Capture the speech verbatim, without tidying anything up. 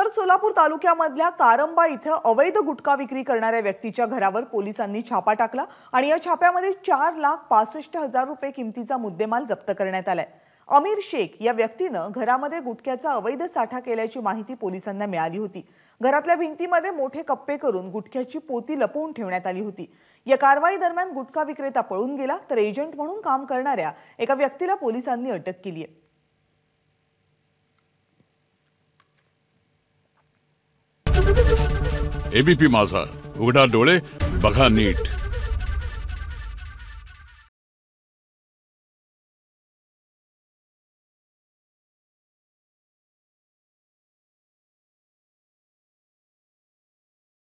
सोलापूर तालुक्यामधल्या कारंबा इथं अवैध गुटखा विक्री करणाऱ्या व्यक्तीच्या घरावर पोलिसांनी छापा टाकला आणि या छाप्यामध्ये चार लाख पासष्ट हजार रुपये किमतीचा मुद्देमाल जप्त करण्यात आलाय। अमीर शेख या व्यक्तीनं घरामध्ये गुटख्याचा अवैध साठा केल्याची माहिती पोलिसांना मिळाली होती। घरातल्या भिंतीमध्ये मोठे कप्पे करून गुटख्याची पोती लपवून ठेवण्यात आली होती। या कारवाई दरम्यान गुटखा विक्रेता पळून गेला तर एजंट म्हणून काम करणाऱ्या एका व्यक्तीला पोलिसांनी अटक केली आहे। एबीपी माझा, उघडा डोळे बघा नीट।